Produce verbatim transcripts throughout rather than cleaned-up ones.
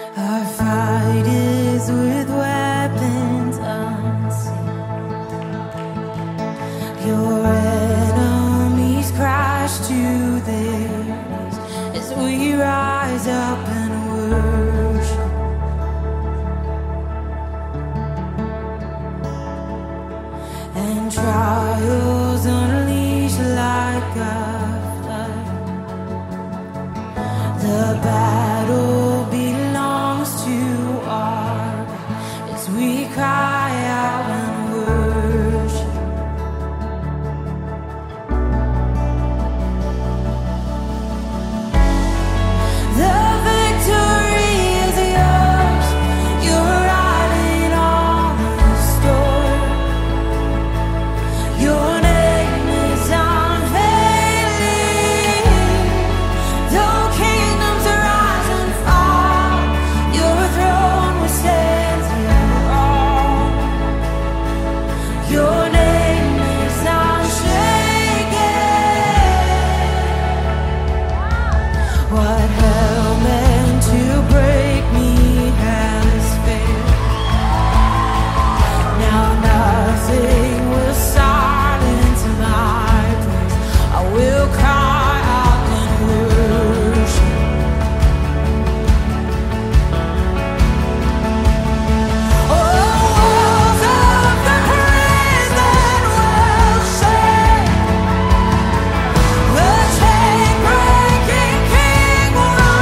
Our fight is with weapons unseen. Your enemies crash to their knees as we rise up and worship. And trials unleash like a flood. The battle belongs to our God as we cry out and worship. The victory is yours. You're riding on the storm. Your name is unveiling. Though kingdoms rise and fall, your throne will stand strong. Your name is unshaken. What hell meant to break me has failed. Now nothing will silence my praise. I will cry out and worship. Oh, walls of the prison will shake. The chain-breaking King will rise.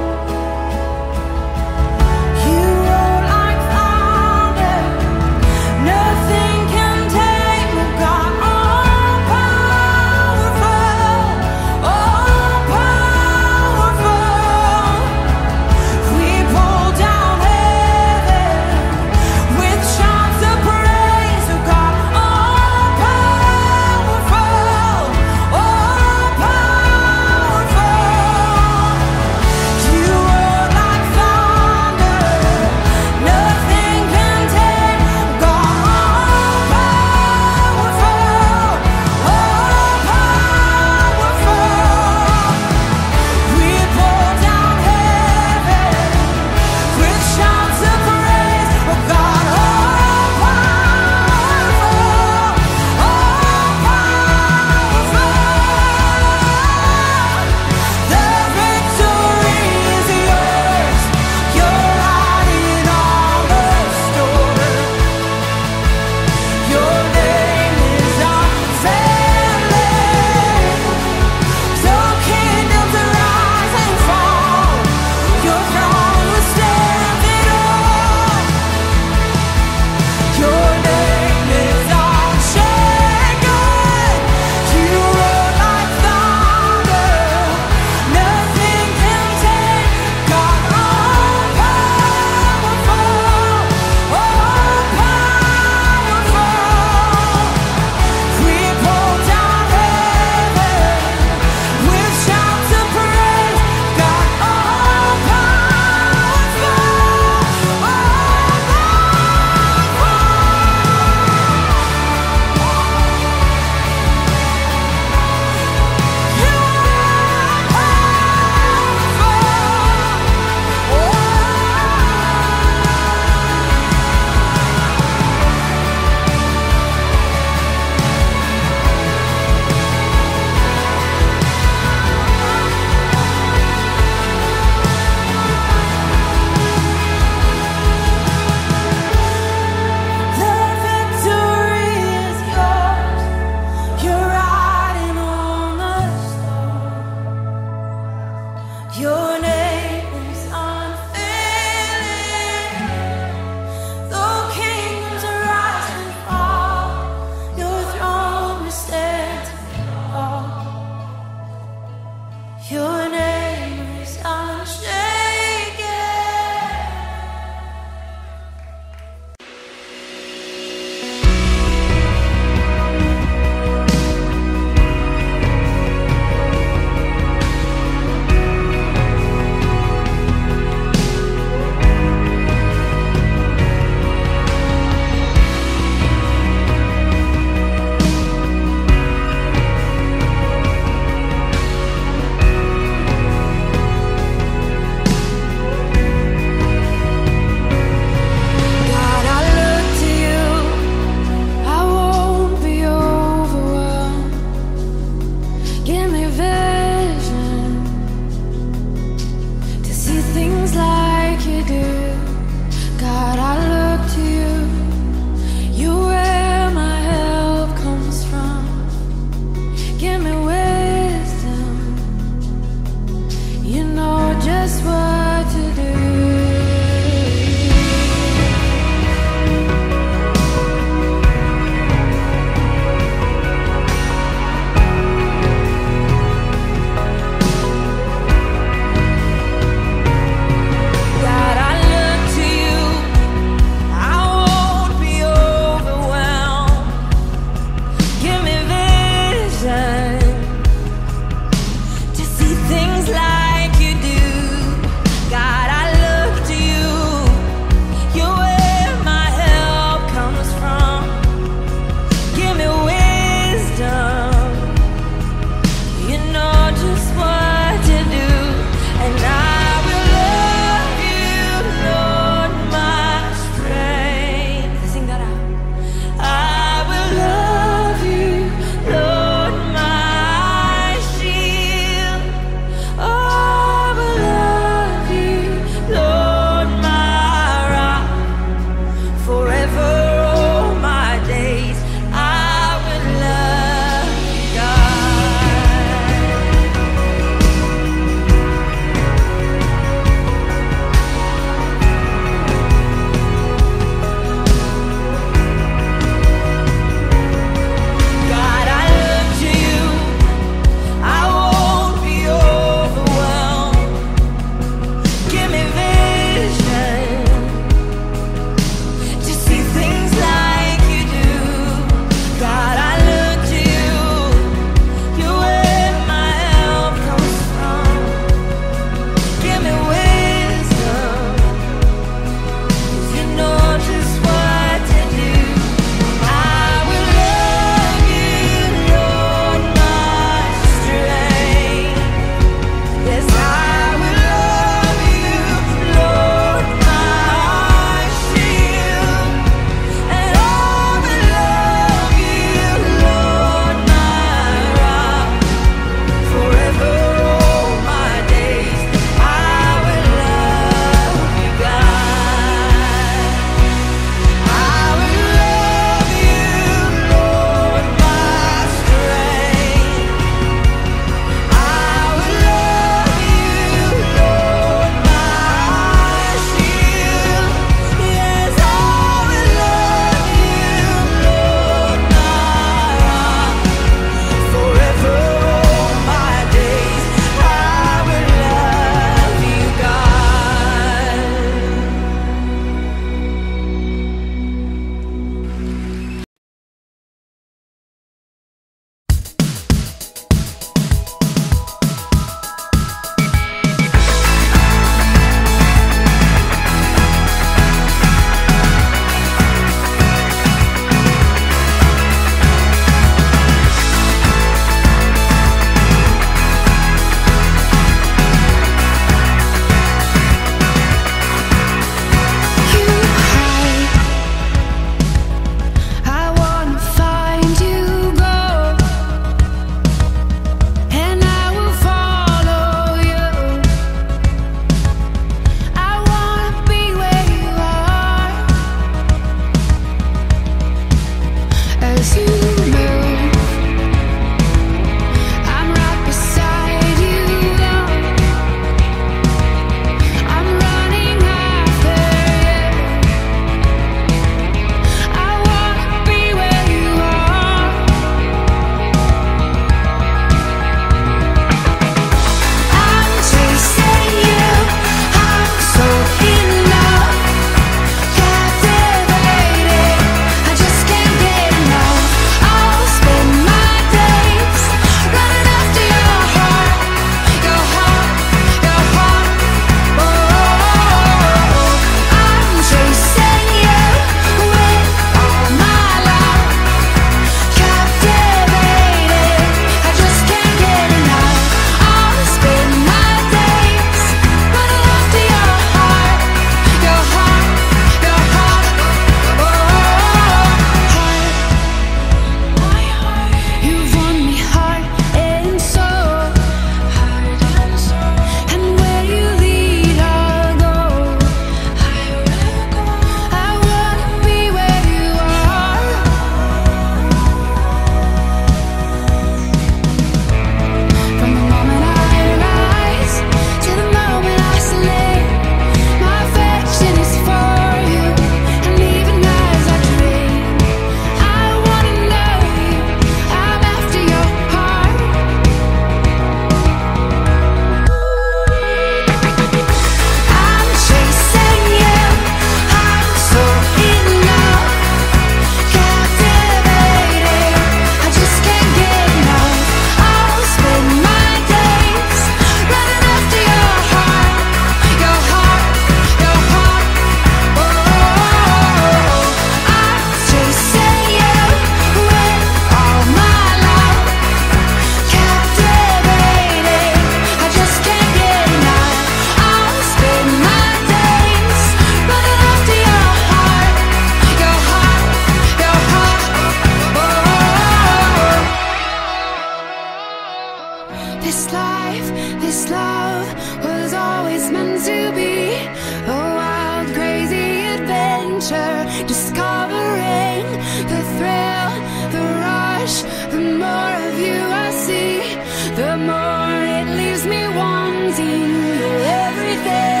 This life, this love was always meant to be a wild, crazy adventure, discovering the thrill, the rush. The more of you I see, the more it leaves me wanting your everything.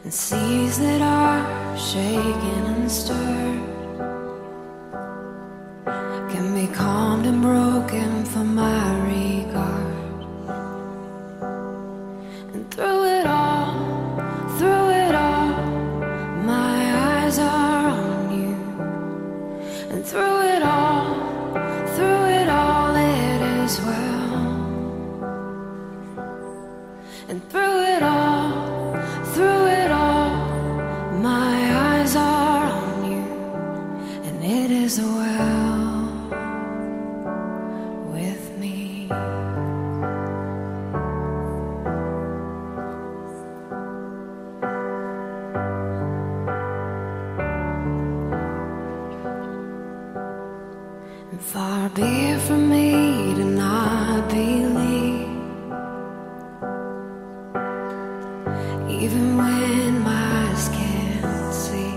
and seas that are shaken and stirred can be calmed and broken for my regard. And through it all, through it all, my eyes are on you. And through it all, through it all, it is well. And through it all, through it all, my eyes are on you, and it is well with me. And far be it from me to not believe, even when my eyes can't see.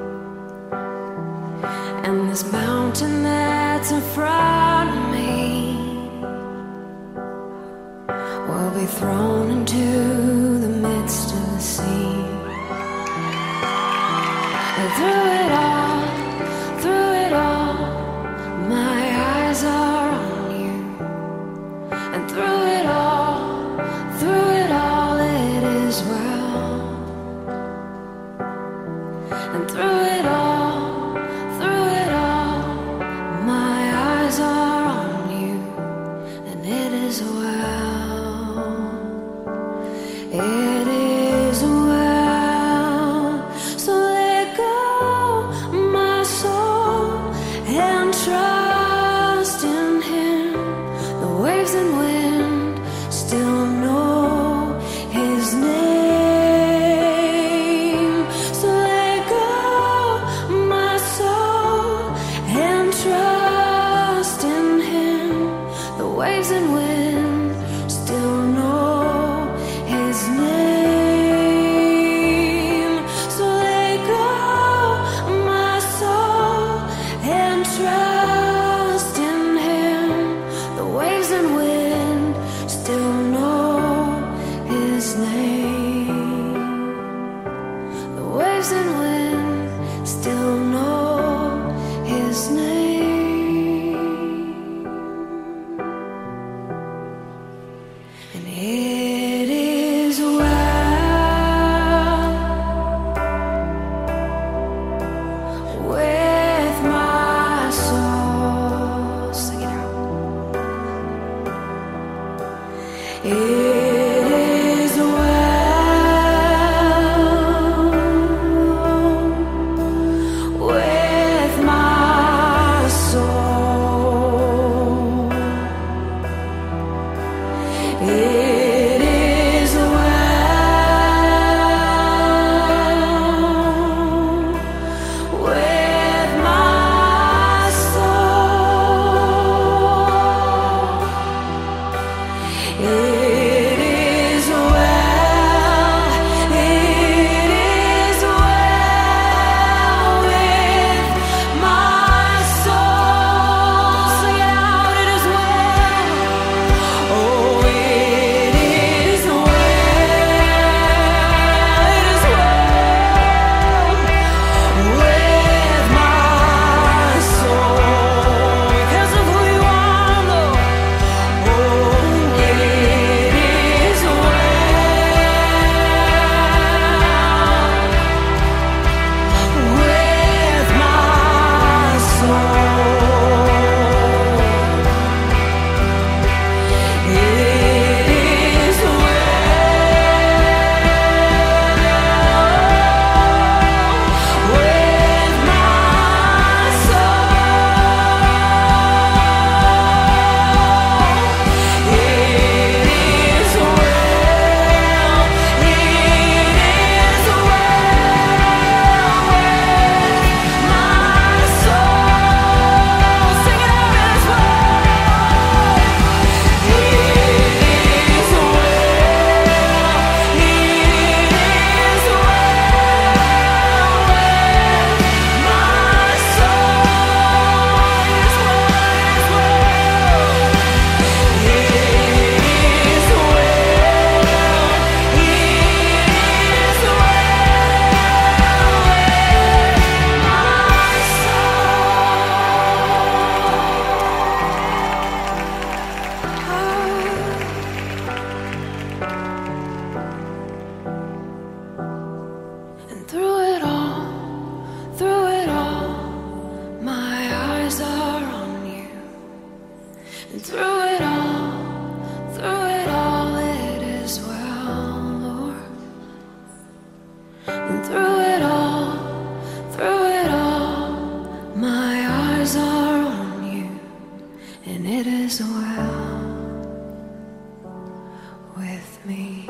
And this mountain that's in front of me will be thrown into the midst of the sea. And through it all, through it all, my eyes are on you. And through it all, through it all, it is well. And through it all, through it all, my eyes are on you, and it is well. It is well. So let go And through it all, through it all, it is well, Lord. And through it all, through it all, my eyes are on you, and it is well with me.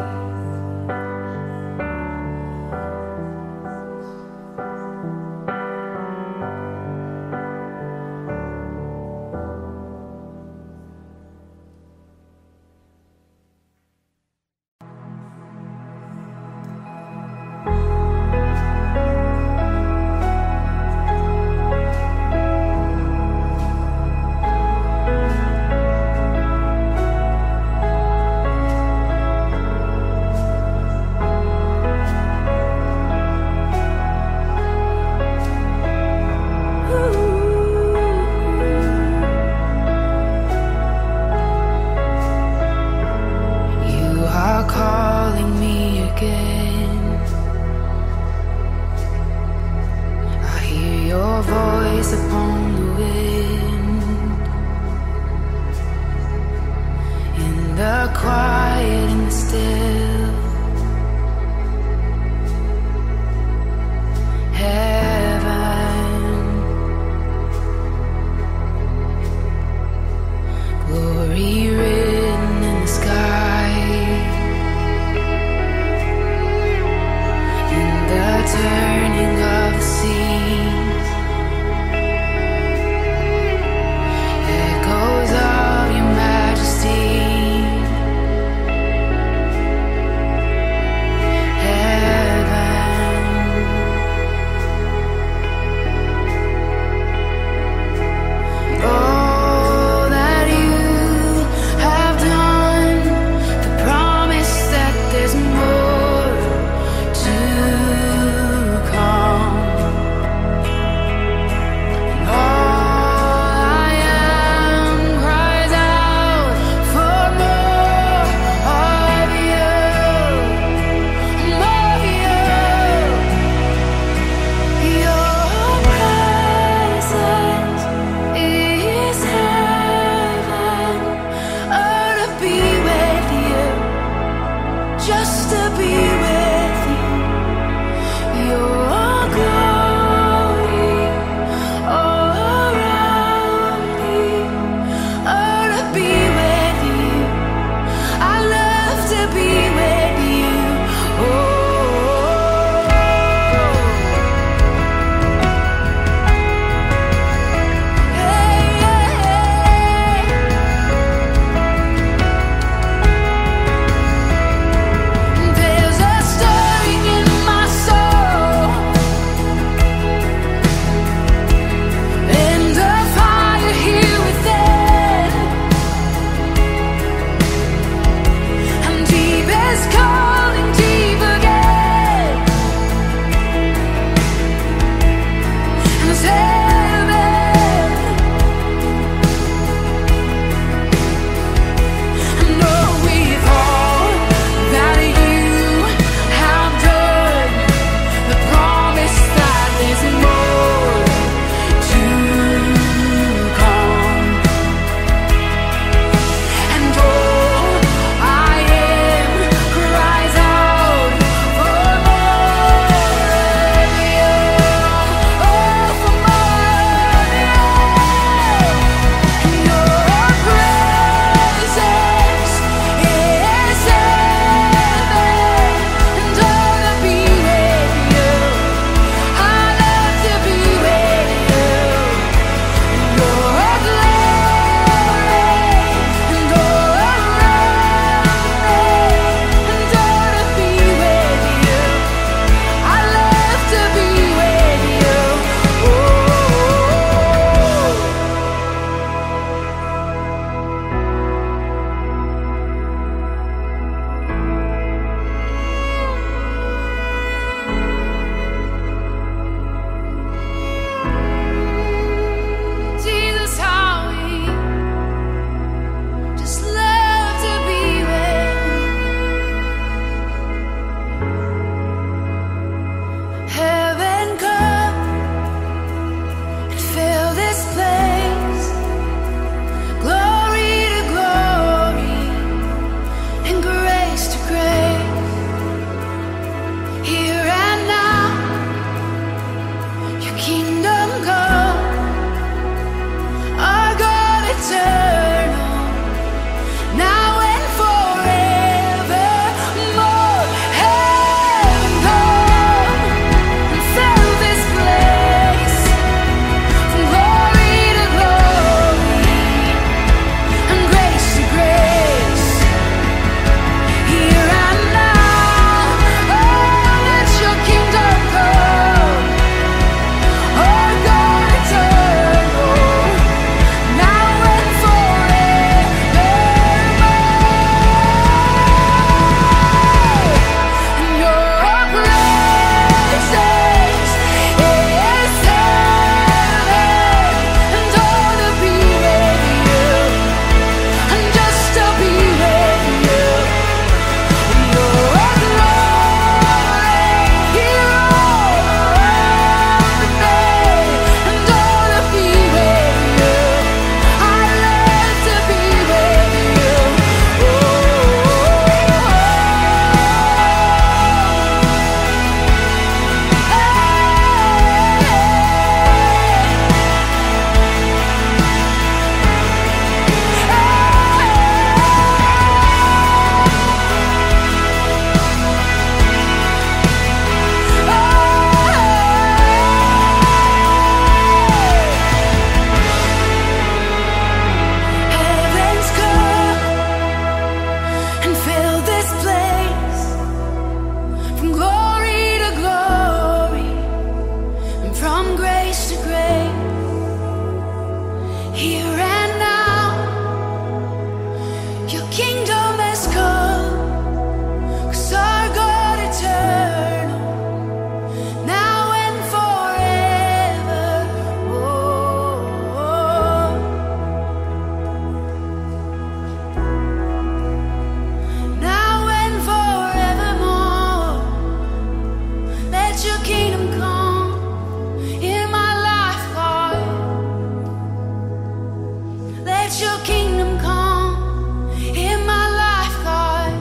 Let your kingdom come in my life, God.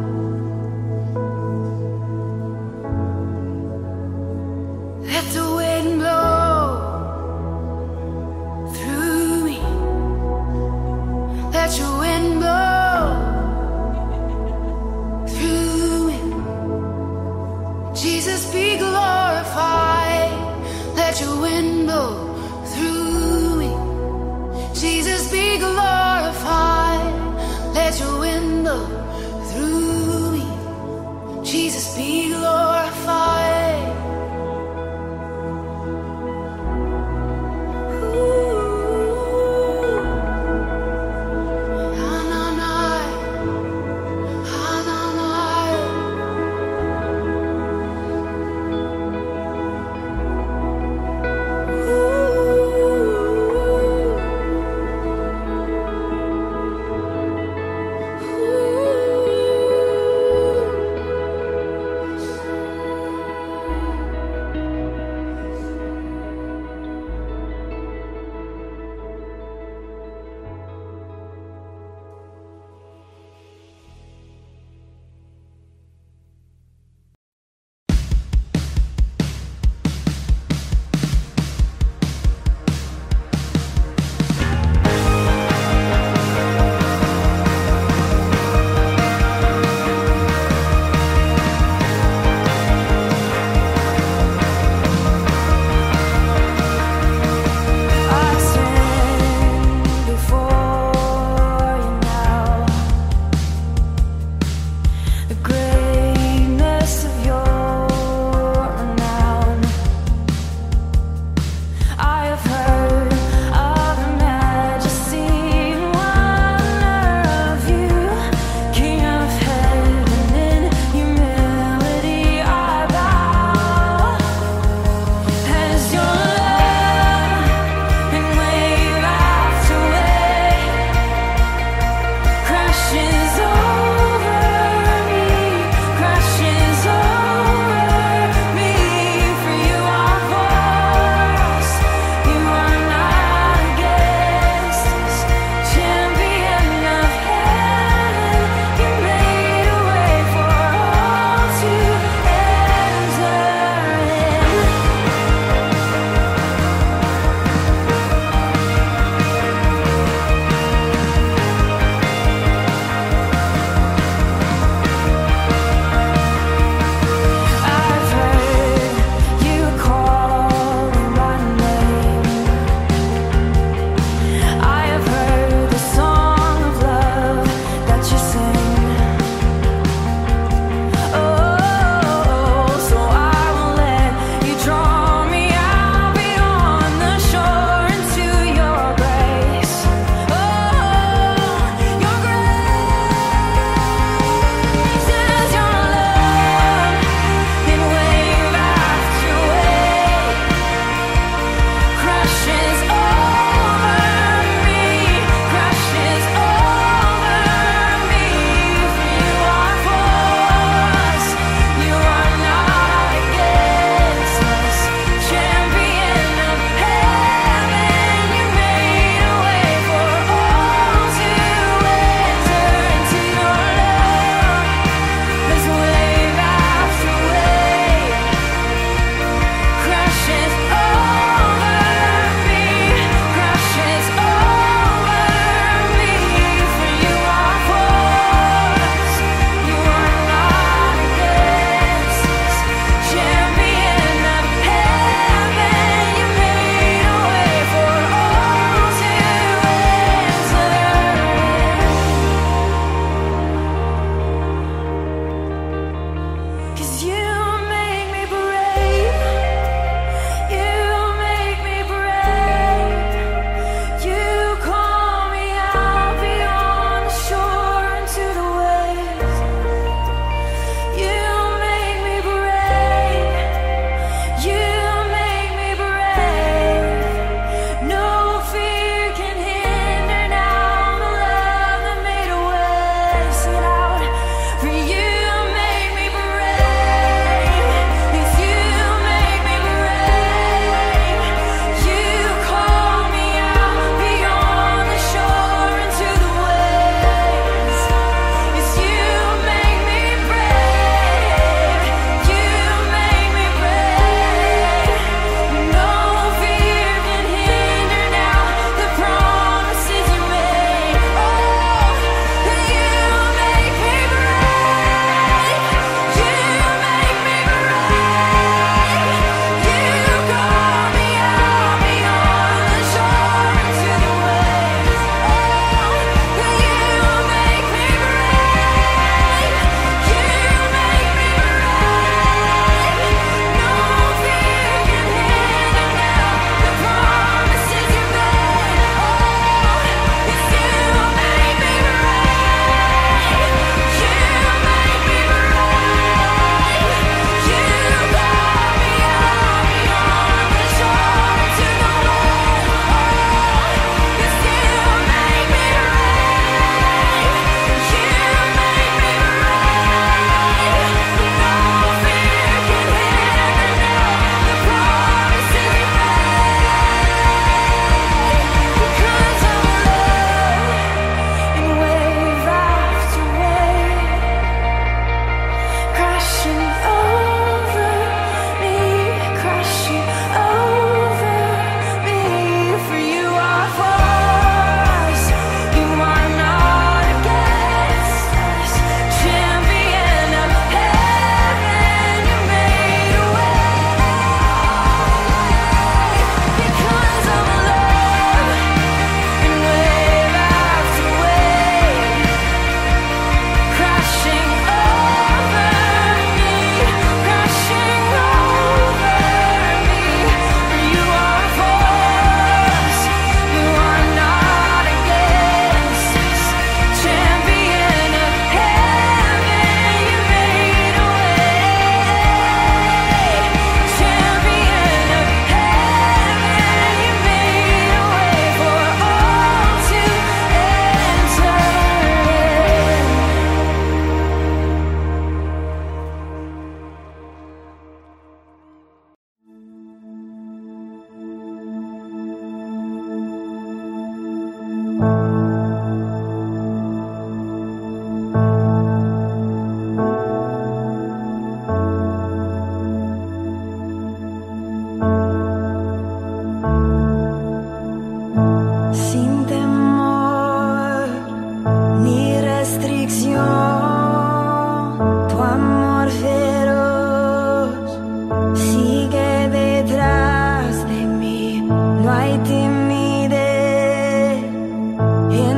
Let the wind blow through me. Let your wind blow through me. Jesus be glorified. Let your wind blow through me. Jesus be glorified. Let your wind blow through me. Jesus be glorified. No hay timidez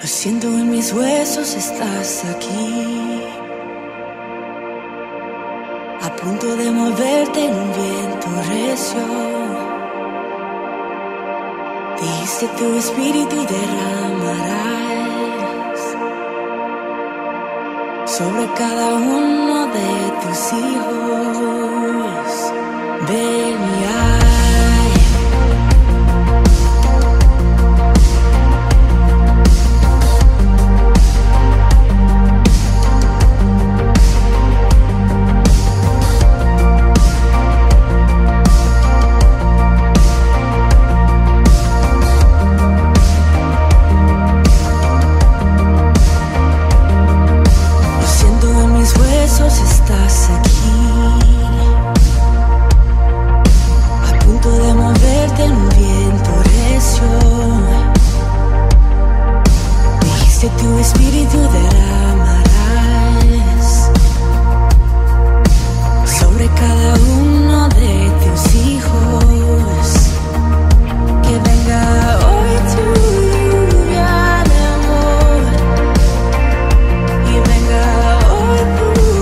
Siento en mis huesos, estás aquí, a punto de moverte en un viento recio. Dijiste tu espíritu y derramarás sobre cada uno de tus hijos. Ven y haz. Estás aquí, a punto de moverte en un viento recio. Dijiste tu espíritu derramarás sobre cada uno de tus hijos. Que venga hoy tu lluvia de amor y venga hoy tu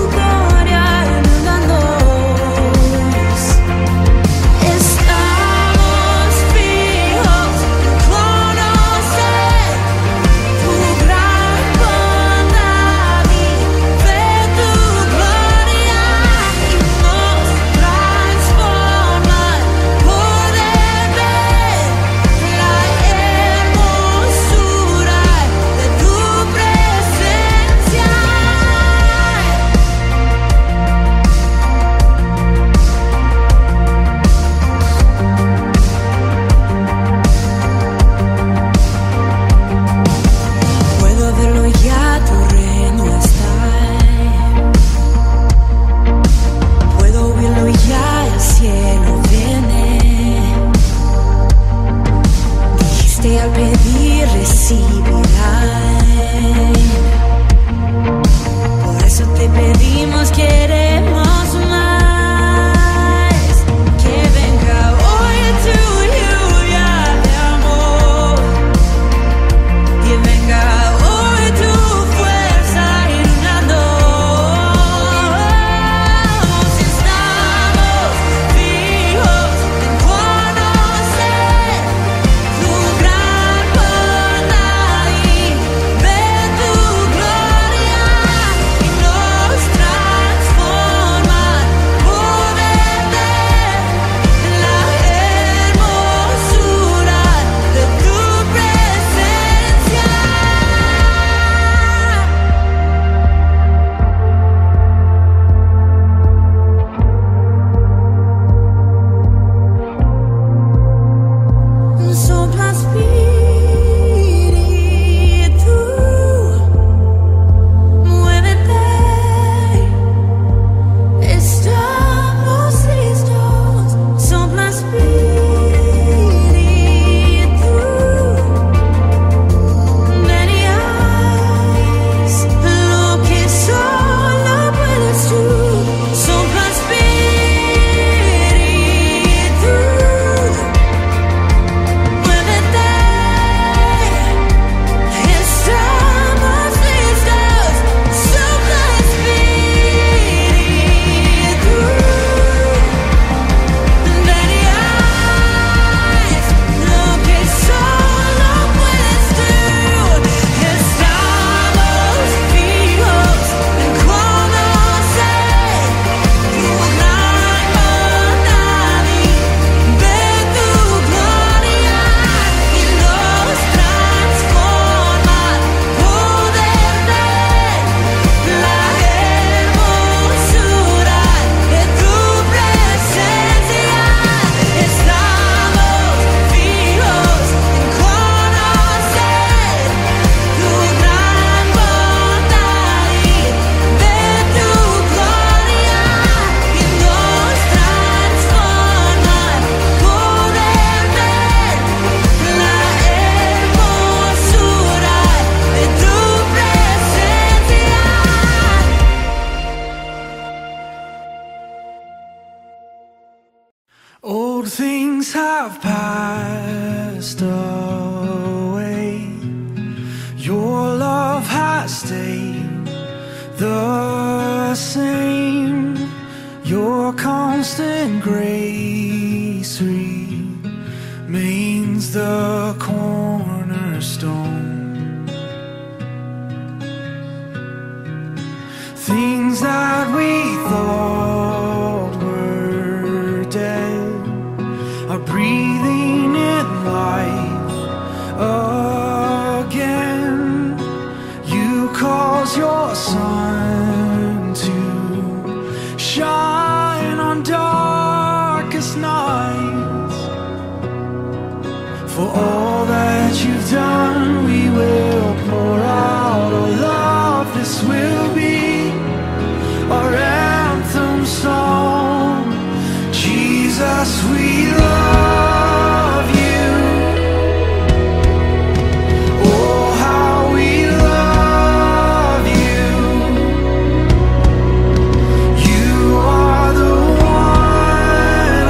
Old things have passed away. Your constant grace remains the cornerstone. Things that we thought were dead are breathing in life again. You cause your sun to shine on darkest nights. For all that you've done, we will pour out our love. This will be our anthem song. Jesus, we love you. Oh, how we love you. You are the one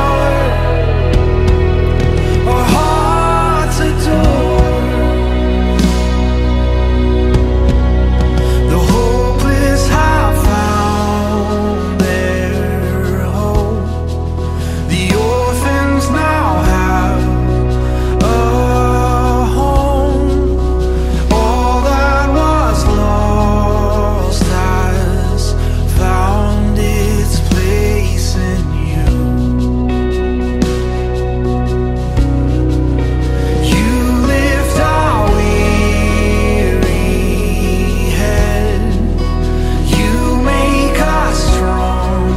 our, our hearts adore. The hopeless have found their hope. The orphans now have a home. All that was lost has found its place in you. You lift our weary head. You make us strong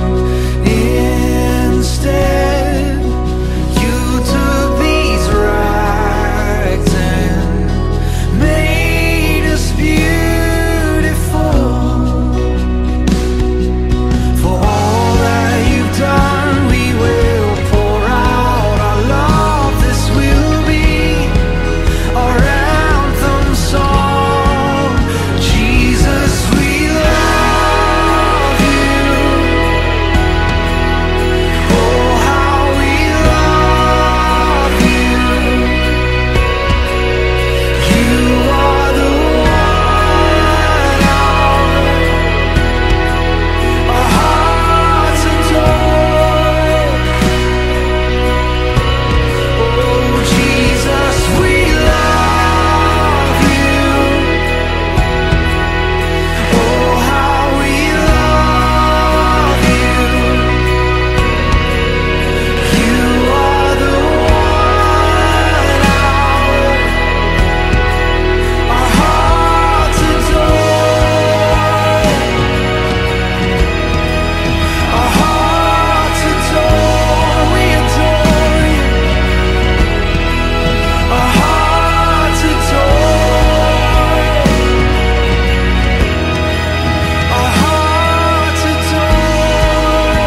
instead. You took these rags and made us beautiful. For all that you've done, we will pour out our love. This will be our anthem song. Jesus, we love you. Oh, how we love you. You are the one our hearts adore. Oh, Jesus, we love you. Oh, how we love you. You are the one our hearts adore. Our hearts adore. We adore you. Our hearts adore. Our hearts adore.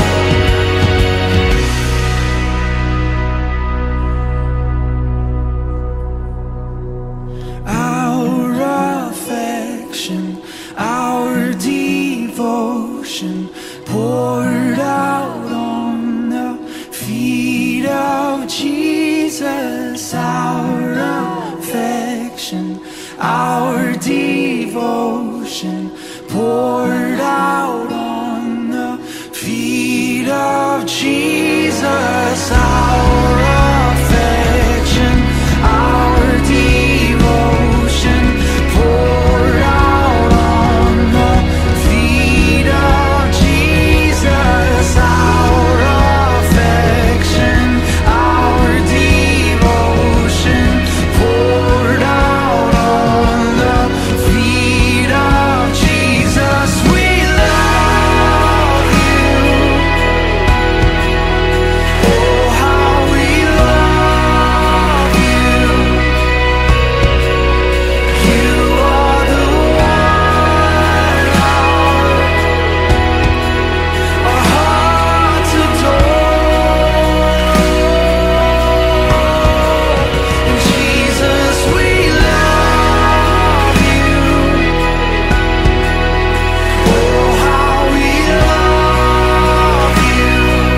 Our affection, our devotion poured out on the feet of Jesus. Our affection, our devotion poured out on the feet of Jesus. Our affection, our devotion poured out on the feet of Jesus. Our affection, our devotion poured out on the feet of Jesus. We love you. Oh, how we love you. You are the one our hearts adore. Jesus, we love you. Oh, how we love you.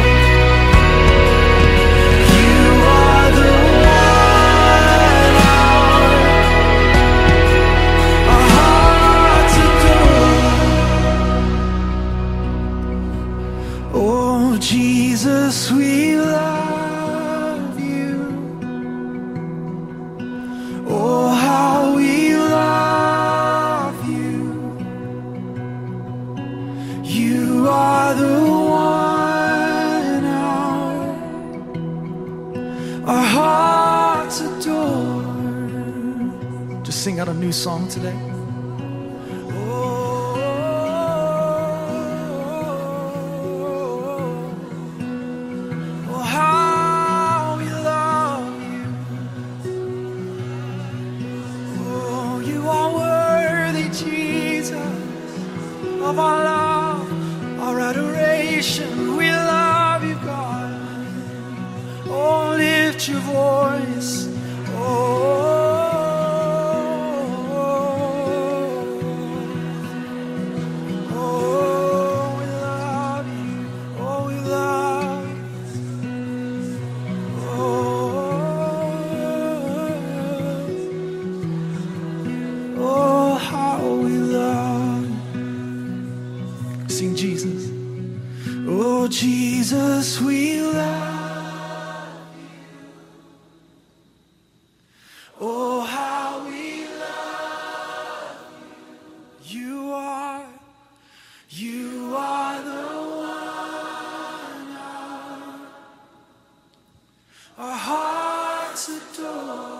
You are the one our hearts adore. Oh, Jesus, we love you. Oh, how we love you. You are the one our, our hearts adore. Just sing out a new song today. Of our love, our adoration, we love you, God. Oh, lift your voice. Oh, oh, we love you. Oh, we love you. Oh, oh, how we love. Sing Jesus. Oh, Jesus, we love you. Oh, how we love you. You are, you are the one our, our hearts adore.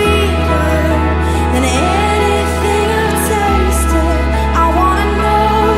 Than anything I've tasted, I wanna know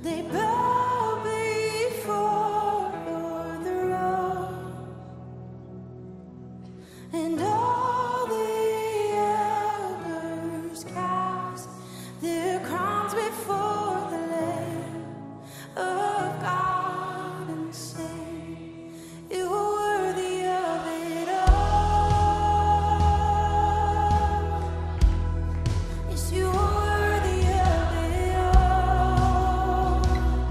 They bow before your throne, and all the elders cast their crowns before the Lamb of God and say, you are worthy of it all. Yes, you are worthy of it all.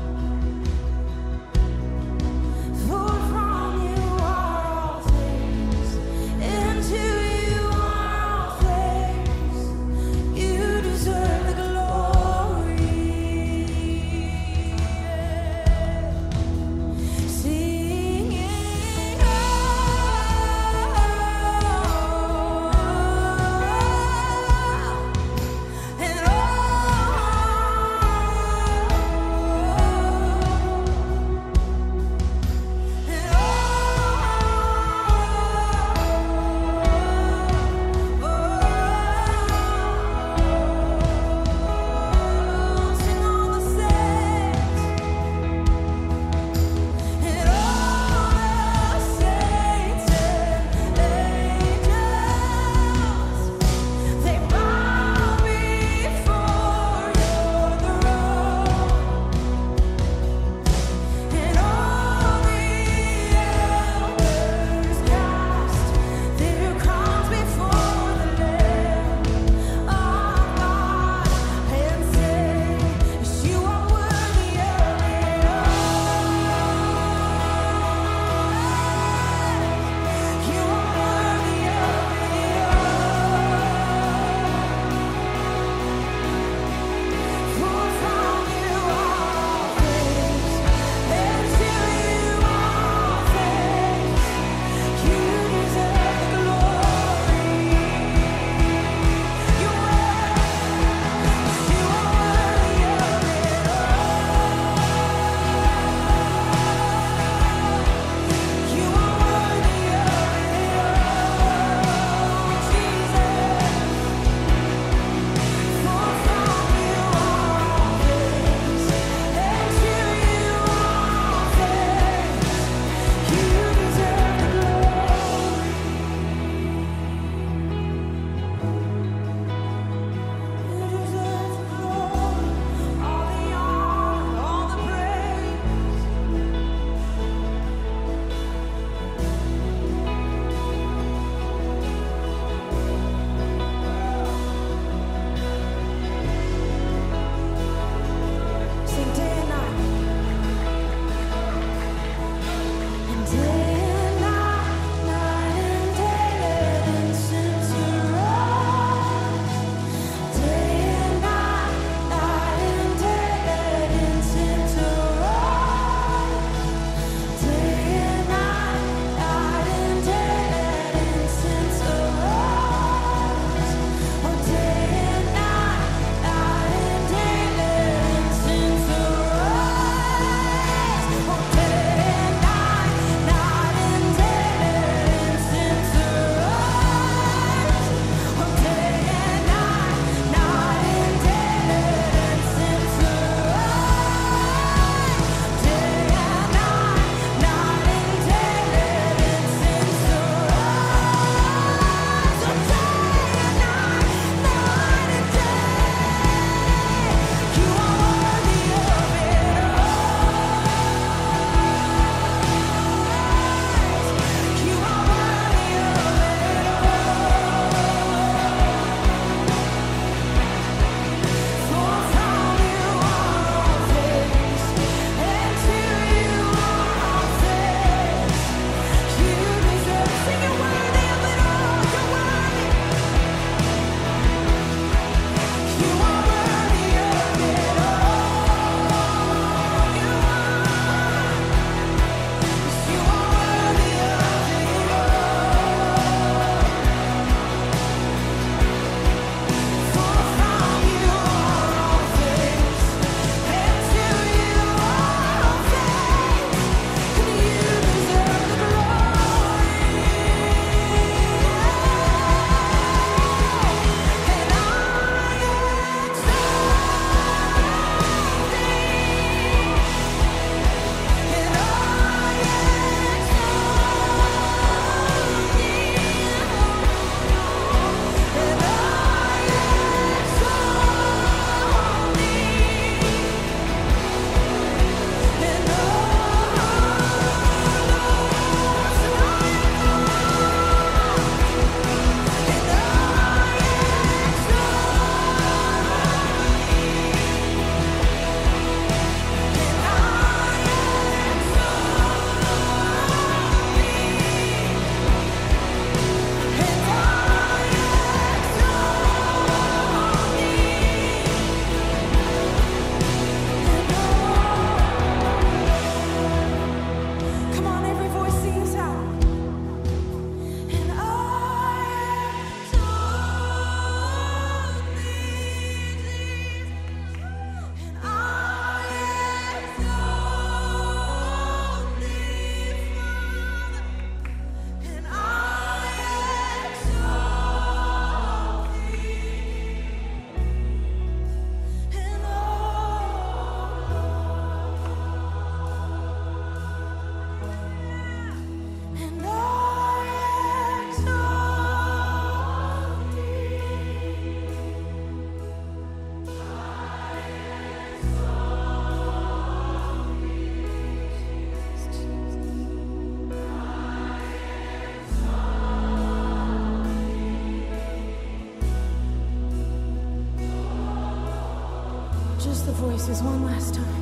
voices one last time.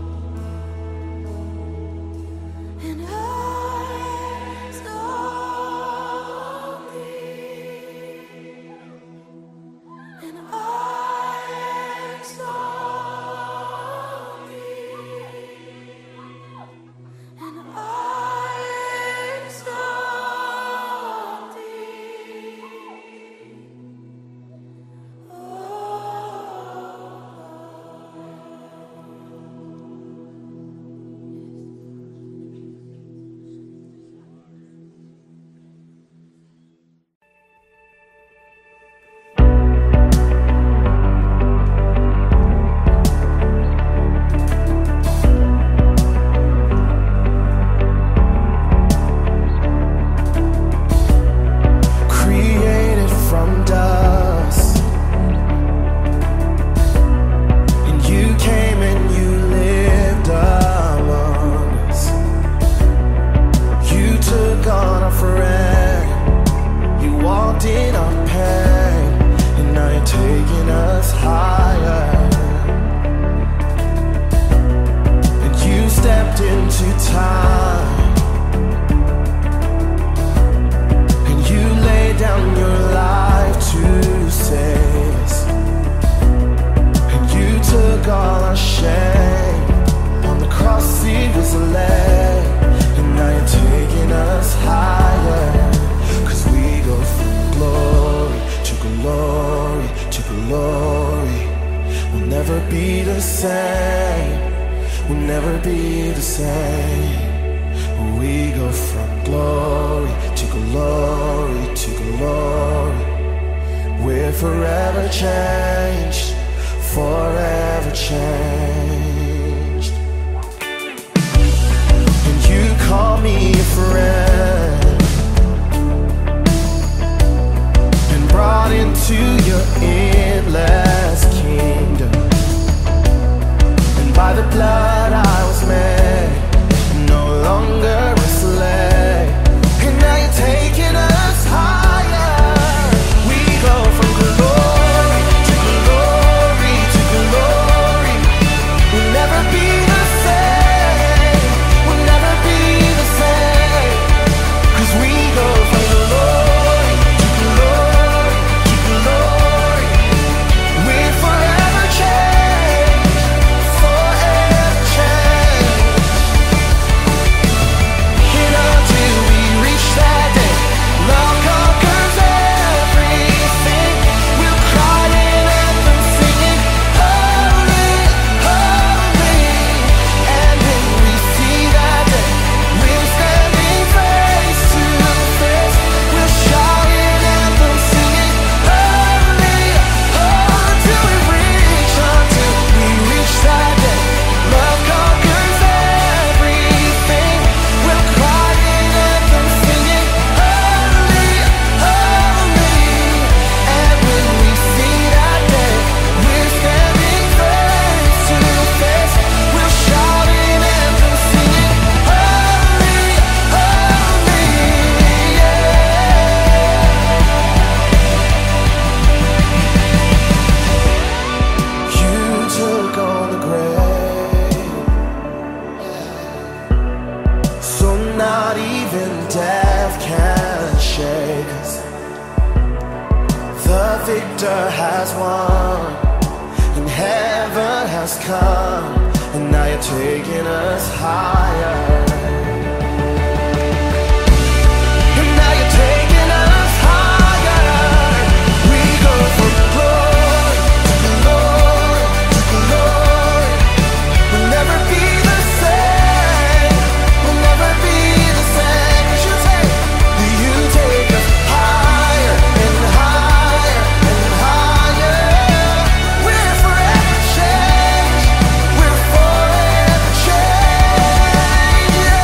And I saw thee, and I saw thee, and I saw thee. Created from dust, and you came and you lived among us. You took on our friend, you walked in our pain, and now you're taking us higher. And you stepped into time, you laid down your life to save us, and you took all our shame. On the cross it was laid, and now you're taking us higher. Cause we go from glory to glory to glory. We'll never be the same, we'll never be the same. We go from glory to glory to glory. We're forever changed, forever changed. And you call me a friend, and brought into your endless kingdom. And by the blood I was made, no longer a slave. And now you're taking us higher. We go from glory to glory to glory. We'll never be the same, we'll never be the same. Cause we go from glory to glory to glory. We're forever changed, forever changed. And until we reach that day, love conquers everything. We'll cry in anthem singing, holy, holy. And when we see that day, we're standing face to face. We'll shout in anthem singing, holy, holy. Till we reach, until we reach that day, love conquers everything. We'll cry in anthem singing, holy, holy. And when we see that day, we're standing face to face. We'll shout in anthem singing, holy, holy, yeah. You took on the grave, so not even death can shake us. The victor has won, and heaven has come, and now you're taking us higher. And now you're taking us higher. We go from glory to glory to glory. We'll never be the same, we'll never be the same. 'Cause you take, you take us higher and higher and higher. We're forever changed, we're forever changed, yeah.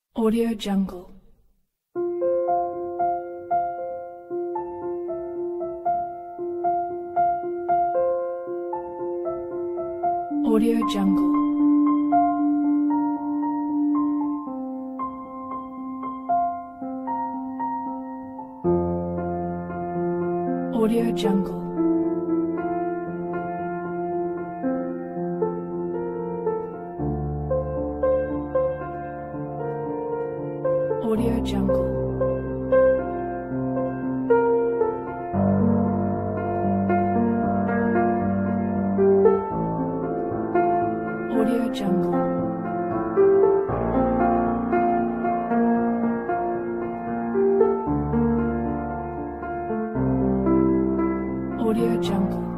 Audio Jungle. Audio Jungle. Audio Jungle. Audio Jungle. Audio Jungle. Audio Jungle.